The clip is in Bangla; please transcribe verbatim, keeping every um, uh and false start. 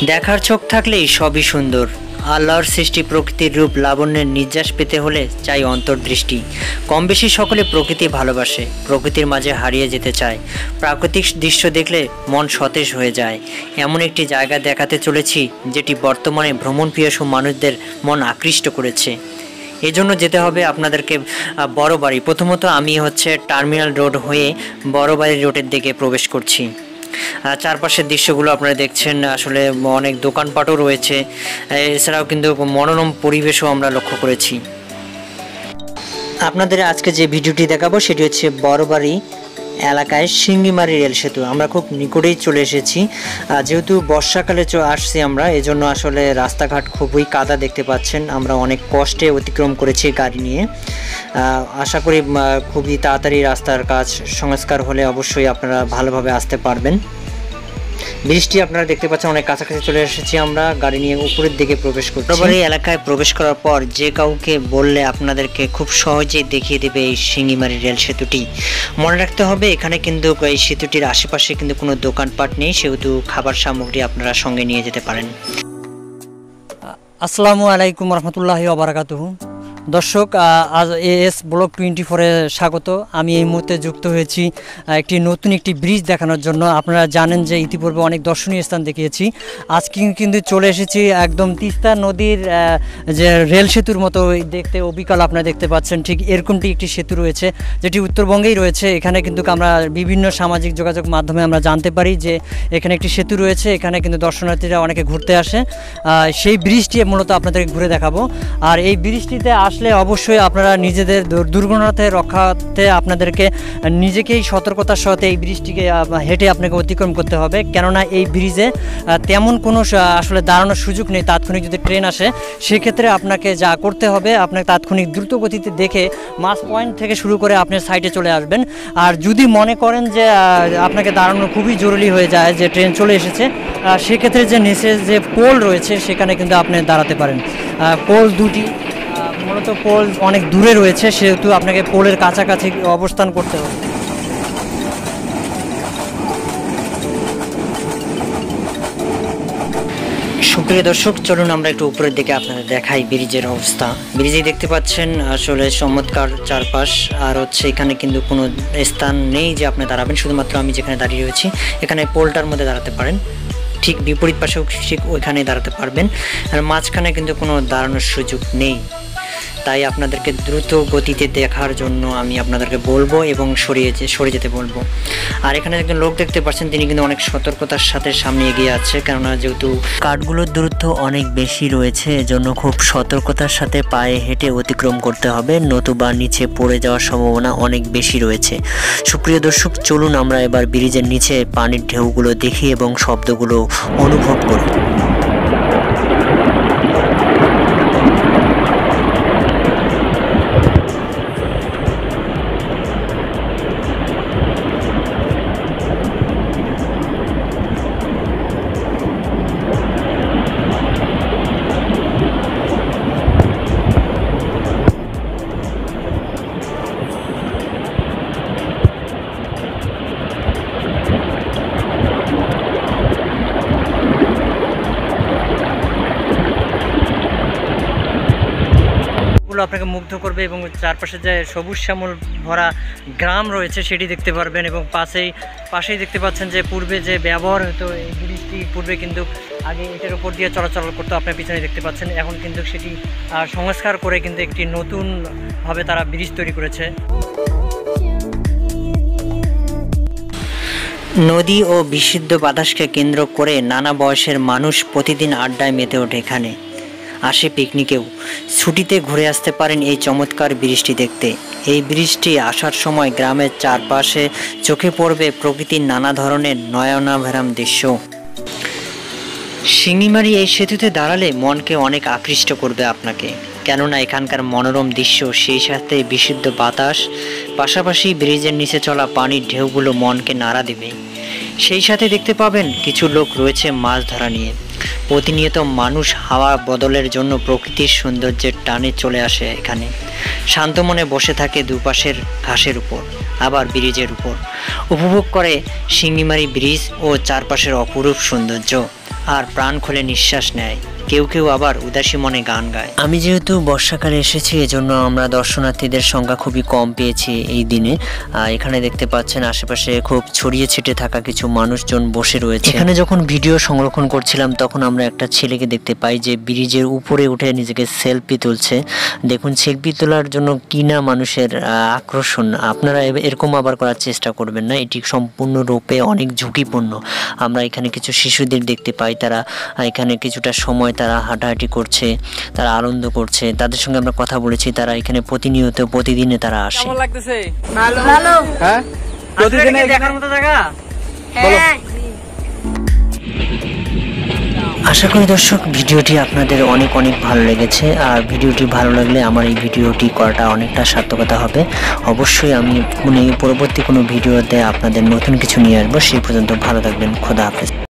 দেখার চোখ থাকলেই সবই সুন্দর। আল্লাহর সৃষ্টি প্রকৃতির রূপ লাবণ্যের নির্যাস পেতে হলে চাই অন্তর্দৃষ্টি। কম বেশি সকলে প্রকৃতি ভালোবাসে, প্রকৃতির মাঝে হারিয়ে যেতে চায়। প্রাকৃতিক দৃশ্য দেখলে মন সতেজ হয়ে যায়। এমন একটি জায়গা দেখাতে চলেছি যেটি বর্তমানে ভ্রমণ পিয়াসু মানুষদের মন আকৃষ্ট করেছে। এজন্য যেতে হবে আপনাদেরকে বড়বাড়ি। প্রথমত আমি হচ্ছে টার্মিনাল রোড হয়ে বড়বাড়ি রোডের দিকে প্রবেশ করছি। চারপাশের দৃশ্যগুলো আপনারা দেখছেন, আসলে অনেক দোকানপাটও রয়েছে, এছাড়াও কিন্তু মনোরম পরিবেশও আমরা লক্ষ্য করেছি। আপনাদের আজকে যে ভিডিওটি দেখাবো সেটি হচ্ছে বড়বাড়ি এলাকায় সিঙ্গিমারি রেল সেতু। আমরা খুব নিকটেই চলে এসেছি। যেহেতু বর্ষাকালে আসছি আমরা, এজন্য আসলে রাস্তাঘাট খুবই কাদা দেখতে পাচ্ছেন। আমরা অনেক কষ্টে অতিক্রম করেছি গাড়ি নিয়ে। আশা করি খুবই তাড়াতাড়ি রাস্তার কাজ সংস্কার হলে অবশ্যই আপনারা ভালোভাবে আসতে পারবেন। বৃষ্টি আপনারা দেখতে পাচ্ছেন, অনেক কাছাকাছি চলে এসেছি আমরা গাড়ি নিয়ে উপরের দিকে প্রবেশ করছি। বড়বাড়ি এলাকায় প্রবেশ করার পর যে কাউকে বললে আপনাদেরকে খুব সহজেই দেখিয়ে দেবে এই সিঙ্গিমারি রেল সেতুটি। মনে রাখতে হবে এখানে কিন্তু এই সেতুটির আশেপাশে কিন্তু কোনো দোকানপাট নেই, সেহেতু খাবার সামগ্রী আপনারা সঙ্গে নিয়ে যেতে পারেন। আসসালামু আলাইকুম রহমতুল্লাহি ওয়া বারাকাতুহু। দর্শক, আজ এএস ব্লগ টোয়েন্টি ফোরে স্বাগত। আমি এই মুহূর্তে যুক্ত হয়েছি একটি নতুন একটি ব্রিজ দেখানোর জন্য। আপনারা জানেন যে ইতিপূর্বে অনেক দর্শনীয় স্থান দেখিয়েছি। আজকে কিন্তু চলে এসেছি একদম তিস্তা নদীর যে রেল সেতুর মতো দেখতে অবিকল আপনারা দেখতে পাচ্ছেন। ঠিক এরকমটি একটি সেতু রয়েছে যেটি উত্তরবঙ্গেই রয়েছে। এখানে কিন্তু আমরা বিভিন্ন সামাজিক যোগাযোগ মাধ্যমে আমরা জানতে পারি যে এখানে একটি সেতু রয়েছে। এখানে কিন্তু দর্শনার্থীরা অনেকে ঘুরতে আসে। সেই ব্রিজটি মূলত আপনাদেরকে ঘুরে দেখাবো। আর এই ব্রিজটিতে আসলে অবশ্যই আপনারা নিজেদের দুর্ঘটনাতে রক্ষাতে আপনাদেরকে নিজেকেই সতর্কতার সাথে এই ব্রিজটিকে হেঁটে আপনাকে অতিক্রম করতে হবে, কেননা এই ব্রিজে তেমন কোনো আসলে দাঁড়ানোর সুযোগ নেই। তাৎক্ষণিক যদি ট্রেন আসে সেক্ষেত্রে আপনাকে যা করতে হবে, আপনাকে তাৎক্ষণিক দ্রুত গতিতে দেখে মাস পয়েন্ট থেকে শুরু করে আপনি সাইডে চলে আসবেন। আর যদি মনে করেন যে আপনাকে দাঁড়ানো খুবই জরুরি হয়ে যায়, যে ট্রেন চলে এসেছে, সেক্ষেত্রে যে নিচে যে পোল রয়েছে সেখানে কিন্তু আপনি দাঁড়াতে পারেন। পোল দুটি, মূলত পোল অনেক দূরে রয়েছে, সেহেতু আপনাকে পোলের কাছাকাছি অবস্থান করতে হবে। সুপ্রিয় দর্শক, চলুন আমরা একটু উপরের দিকে আপনাদের দেখাই ব্রিজের অবস্থা। ব্রিজে দেখতে পাচ্ছেন আসলে চমৎকার চারপাশ। আর হচ্ছে এখানে কিন্তু কোনো স্থান নেই যে আপনি দাঁড়াবেন, শুধুমাত্র আমি যেখানে দাঁড়িয়ে রয়েছি এখানে পোলটার মধ্যে দাঁড়াতে পারেন। ঠিক বিপরীত পাশেও ঠিক ওইখানে দাঁড়াতে পারবেন। আর মাঝখানে কিন্তু কোনো দাঁড়ানোর সুযোগ নেই। তাই আপনাদেরকে দ্রুত গতিতে দেখার জন্য আমি আপনাদেরকে বলবো এবং সরিয়ে সরে যেতে বলবো। আর এখানে একজন লোক দেখতে পাচ্ছেন, তিনি কিন্তু অনেক সতর্কতার সাথে সামনে এগিয়ে আছে, কেননা যেহেতু কাঠগুলোর দূরত্ব অনেক বেশি রয়েছে, এজন্য খুব সতর্কতার সাথে পায়ে হেঁটে অতিক্রম করতে হবে, নতুবা নিচে পড়ে যাওয়ার সম্ভাবনা অনেক বেশি রয়েছে। সুপ্রিয় দর্শক, চলুন আমরা এবার ব্রিজের নিচে পানির ঢেউগুলো দেখি এবং শব্দগুলো অনুভব করি। আপনাকে মুগ্ধ করবে এবং চারপাশে যে সবুজ শ্যামল ভরা গ্রাম রয়েছে সেটি দেখতে পারবেন। এবং পাশেই পাশেই দেখতে পাচ্ছেন যে পূর্বে যে ব্যবহার হতো এই ব্রিজটি, পূর্বে কিন্তু আগে এটার উপর দিয়ে চলাচল করতো, আপনার পিছনে দেখতে পাচ্ছেন। এখন কিন্তু সেটি সংস্কার করে কিন্তু একটি নতুনভাবে তারা ব্রিজ তৈরি করেছে। নদী ও বিশুদ্ধ বাতাসকে কেন্দ্র করে নানা বয়সের মানুষ প্রতিদিন আড্ডায় মেতে ওঠে, এখানে আসে পিকনিকেও। ছুটিতে ঘুরে আসতে পারেন এই চমৎকার ব্রিজটি দেখতে। এই ব্রিজটি আসার সময় গ্রামের চারপাশে চোখে পড়বে প্রকৃতির নানা ধরনের নয়নাভিরাম দৃশ্য। সিঙ্গিমারি এই সেতুতে দাঁড়ালে মনকে অনেক আকৃষ্ট করবে আপনাকে, কেননা এখানকার মনোরম দৃশ্য, সেই সাথে বিশুদ্ধ বাতাস, পাশাপাশি ব্রিজের নিচে চলা পানির ঢেউগুলো মনকে নাড়া দেবে। সেই সাথে দেখতে পাবেন কিছু লোক রয়েছে মাছ ধরা নিয়ে। প্রতিনিয়ত মানুষ হাওয়া বদলের জন্য প্রকৃতির সৌন্দর্যের টানে চলে আসে এখানে, শান্ত মনে বসে থাকে দুপাশের ঘাসের উপর, আবার ব্রিজের উপর, উপভোগ করে সিঙ্গিমারি ব্রিজ ও চারপাশের অপরূপ সৌন্দর্য। আর প্রাণ খুলে নিঃশ্বাস নেয়, কেউ কেউ আবার উদাসী মনে গান গায়। আমি যেহেতু বর্ষাকালে এসেছি এজন্য আমরা দর্শনার্থীদের সংখ্যা খুবই কম পেয়েছি এই দিনে। এখানে দেখতে পাচ্ছেন আশেপাশে খুব ছড়িয়ে ছিটে থাকা কিছু মানুষজন বসে রয়েছে। এখানে যখন ভিডিও সংরক্ষণ করছিলাম তখন আমরা একটা ছেলেকে দেখতে পাই যে ব্রিজের উপরে উঠে নিজেকে সেলফি তুলছে। দেখুন সেলফি তোলার জন্য কিনা মানুষের আকর্ষণ, আপনারা এরকম আবার করার চেষ্টা করবেন না, এটি সম্পূর্ণরূপে অনেক ঝুঁকিপূর্ণ। আমরা এখানে কিছু শিশুদের দেখতে পাই, তারা এখানে কিছুটা সময় তারা হাঁটাহাঁটি করছে, তারা আনন্দ করছে, তাদের সঙ্গে আমরা কথা বলেছি, তারা এখানে প্রতিনিয়ত প্রতিদিনে তারা আসে। কেমন লাগতেছে? ভালো ভালো। হ্যাঁ, প্রতিদিনে দেখার মতো জায়গা। হ্যাঁ। আশা করি দর্শক ভিডিওটি আপনাদের অনেক অনেক ভালো লেগেছে। আর ভিডিওটি ভালো লাগলে আমার এই ভিডিওটি করাটা অনেকটা সার্থকতা হবে। অবশ্যই আমি মানে পরবর্তী কোনো ভিডিওতে আপনাদের নতুন কিছু নিয়ে আসবো। সেই পর্যন্ত ভালো থাকবেন। খোদা হাফেজ।